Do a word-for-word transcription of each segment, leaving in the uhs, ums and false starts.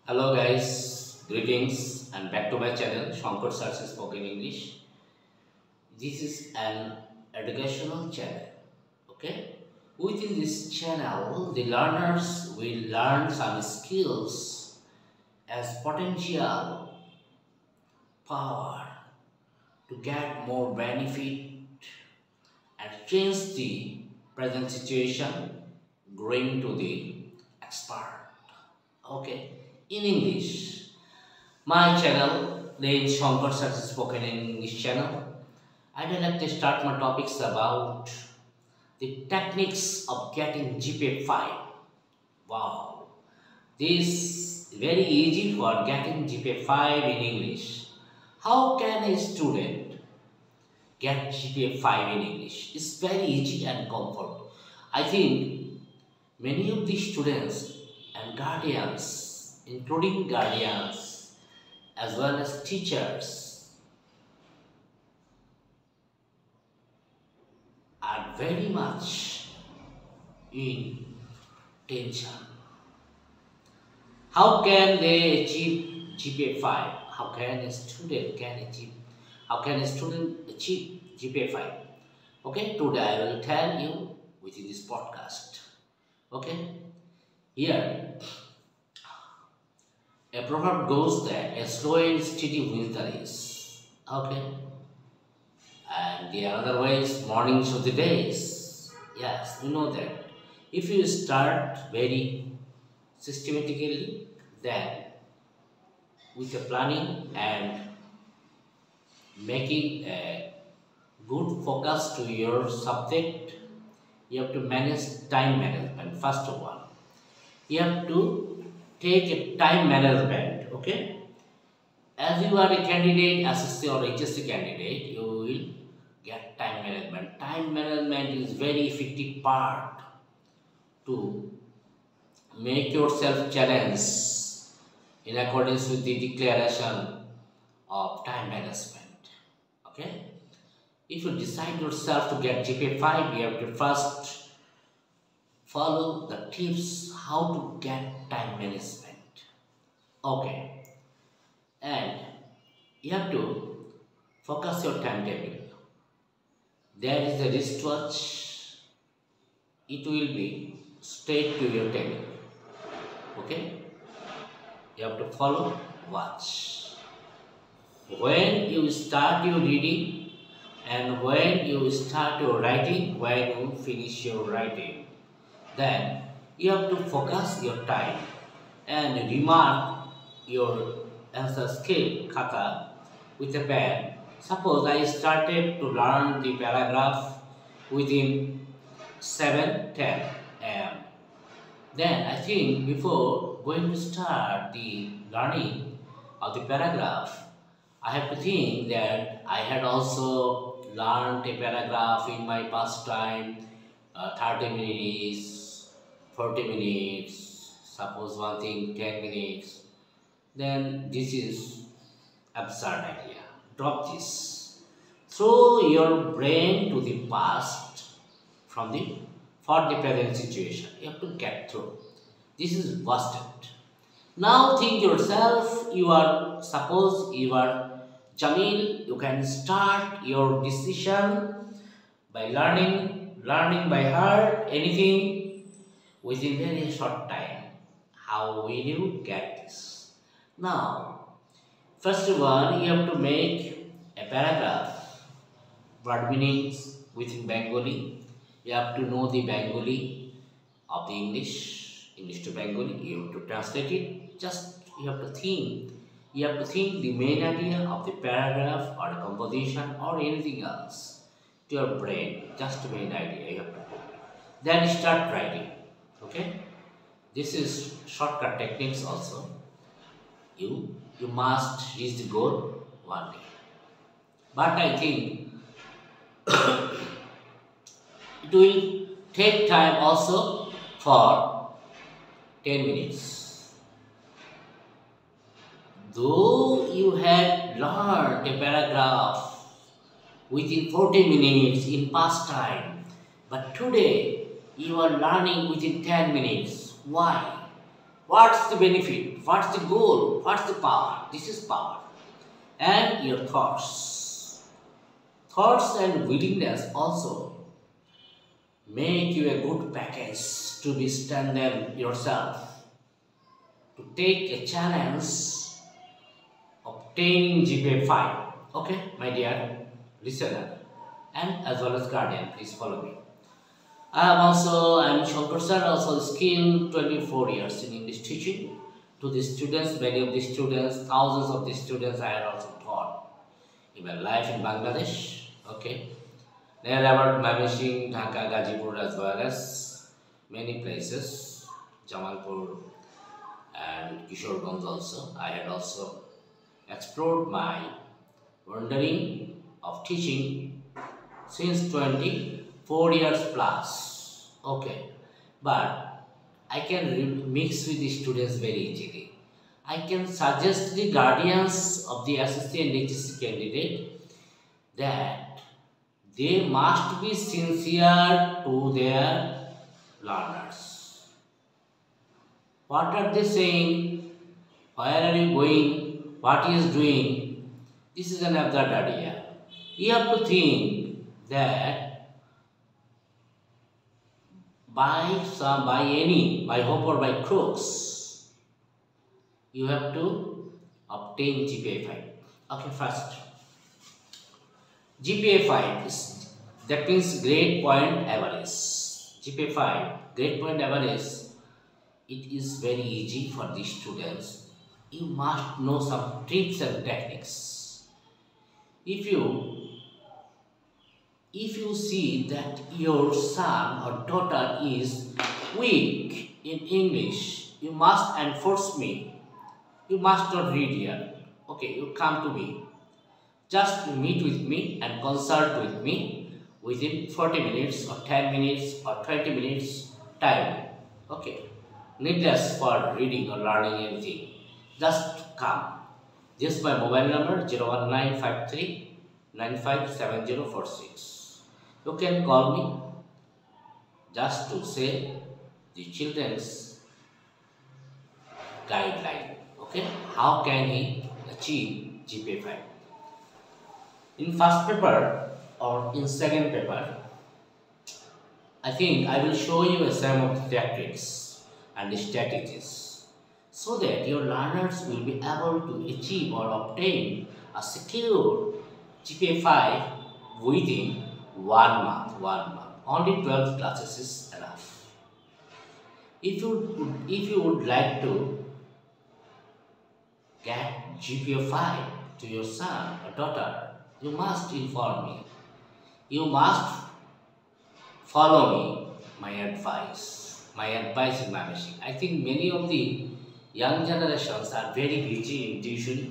Hello guys, greetings and back to my channel Shankar Sarsi Spoken English. This is an educational channel. Okay, within this channel, the learners will learn some skills as potential power to get more benefit and change the present situation, growing to the expert. Okay, in English. My channel, the Shankar Success Spoken English channel. I'd like to start my topics about the techniques of getting G P A five. Wow, this is very easy for getting G P A five in English. How can a student get G P A five in English? It's very easy and comfort. I think many of the students and guardians, including guardians, as well as teachers, are very much in tension. How can they achieve G P A five? How can a student can achieve? How can a student achieve G P A five? Okay, today I will tell you within this podcast. Okay, here a proverb goes that a slow and steady wins the race. Okay, and the other way is mornings of the days. Yes, you know that. If you start very systematically, then with the planning and making a good focus to your subject, you have to manage time management. First of all, you have to take a time management. Okay, as you are a candidate, S S C or H S C candidate, you will get time management. Time management is very effective part to make yourself challenge in accordance with the declaration of time management. Okay, if you decide yourself to get G P A five, you have to first follow the tips how to get time management. Okay, and you have to focus your timetable. There is a wristwatch, it will be straight to your table. Okay, you have to follow watch. When you start your reading and when you start your writing, when you finish your writing, then you have to focus your time and remark your answer script khata with a pen. Suppose I started to learn the paragraph within seven ten a m. Then I think before going to start the learning of the paragraph, I have to think that I had also learned a paragraph in my past time, uh, thirty minutes, forty minutes, suppose one thing ten minutes. Then this is absurd idea. Drop this. Throw your brain to the past from the for the present situation. You have to get through. This is busted. Now think yourself, you are, suppose you are Jamil, you can start your decision by learning, learning by heart, anything within very short time. How will you get this? Now, first one, you have to make a paragraph, word meanings within Bengali. You have to know the Bengali of the English, English to Bengali. You have to translate it. Just you have to think. You have to think the main idea of the paragraph or the composition or anything else to your brain. Just the main idea you have to put. Then start writing. Okay. This is shortcut techniques also. You you must reach the goal one day. But I think it will take time also for ten minutes. Though you had learned a paragraph within forty minutes in past time, but today you are learning within ten minutes. Why? What's the benefit? What's the goal? What's the power? This is power. And your thoughts. Thoughts and willingness also make you a good package to be stand yourself, to take a challenge obtaining G P A five. Okay, my dear listener and as well as guardian, please follow me. I am also, I am Shankar sir, also skilled twenty-four years in English teaching to the students, many of the students, thousands of the students I had also taught in my life in Bangladesh. Okay, there about Mymensingh, Dhaka, Gazipur as well as many places, Jamalpur and Kishoreganj also. I had also explored my wandering of teaching since twenty-four years plus. Okay, but I can mix with the students very easily. I can suggest the guardians of the S S C and H S C candidate that they must be sincere to their learners. What are they saying? Where are you going? What he is doing? This is an absurd idea. You have to think that by some, by any, by hope or by crooks, you have to obtain G P A five. Okay, first, G P A five is, that means grade point average. G P A five, grade point average, it is very easy for the students. You must know some tricks and techniques. If you If you see that your son or daughter is weak in English, you must enforce me. You must not read here. Okay, you come to me. Just meet with me and consult with me within forty minutes or ten minutes or twenty minutes time. Okay, needless for reading or learning anything. Just come. This is my mobile number zero one nine five three nine five seven zero four six. You can call me just to say the children's guideline. Okay, how can he achieve G P A five? In first paper or in second paper, I think I will show you some of the tactics and the strategies so that your learners will be able to achieve or obtain a secure G P A five within one month. One month. Only twelve classes is enough. If you if you would like to get G P A five to your son or daughter, you must inform me. You must follow me, my advice. My advice in my machine. I think many of the young generations are very busy in tuition.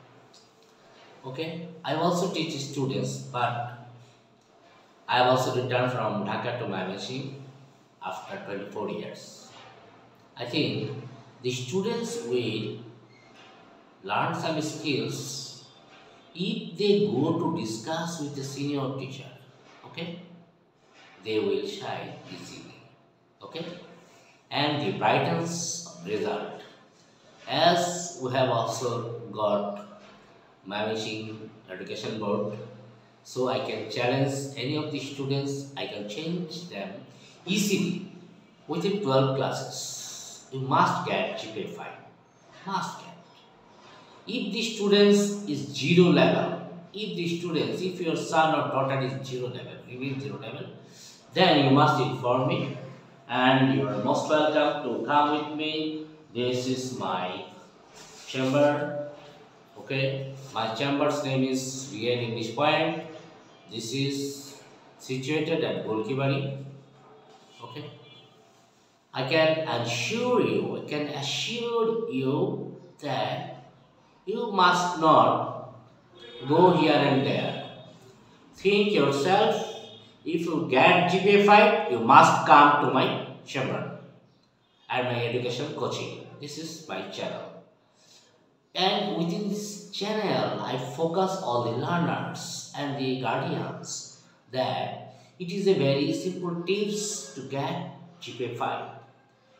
Okay, I also teach students, but I have also returned from Dhaka to Mymensingh after twenty-four years. I think the students will learn some skills if they go to discuss with the senior teacher. Okay, they will shine easily. Okay, and the brightens of result. As we have also got Mymensingh Education Board, so I can challenge any of the students, I can change them easily within twelve classes. You must get G P A five. Must get. If the students is zero level, if the students, if your son or daughter is zero level, remain zero level, then you must inform me and you are most welcome to come with me. This is my chamber. Okay, my chamber's name is Real English Point. This is situated at Golkibari. Okay, I can assure you, I can assure you that you must not go here and there. Think yourself. If you get G P A five, you must come to my chamber and my education coaching. This is my channel. And within this channel, I focus all the learners and the guardians that it is a very simple tips to get G P A five.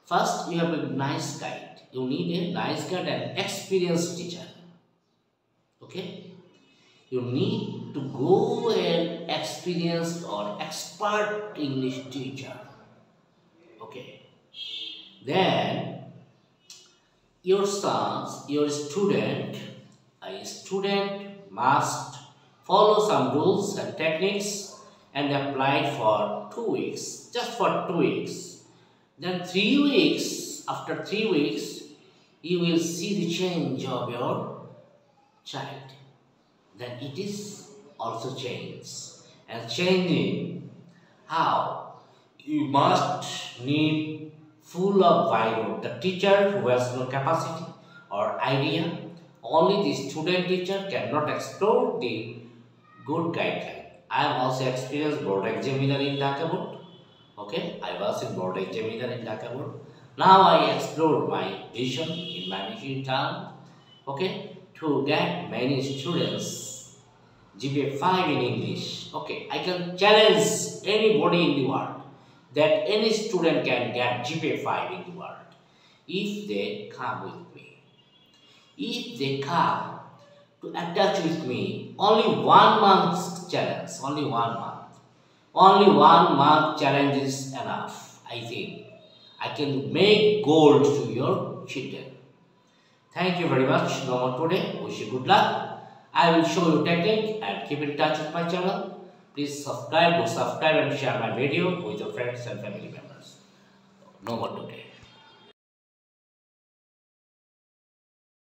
First, you have a nice guide. You need a nice guide and experienced teacher. Okay? You need to go an experienced or expert English teacher. Okay? Then, your sons, your student, a student must follow some rules and techniques and apply for two weeks, just for two weeks. Then three weeks, after three weeks, you will see the change of your child. Then it is also changed. And changing how? You must need full of viral. The teacher who has no capacity or idea, only the student teacher cannot explore the good guideline. I am also experienced board examiner in Dhaka board. Okay, I was in board examiner in Dhaka board. Now I explore my vision in my mission town. Okay, to get many students G P A five in English. Okay, I can challenge anybody in the world that any student can get G P A five in the world if they come with me. If they come to attach with me, only one month challenge, only one month. Only one month challenge is enough, I think. I can make gold to your children. Thank you very much. No more today. Wish you good luck. I will show you technique and keep in touch with my channel. Please subscribe, do subscribe and share my video with your friends and family members. No more today.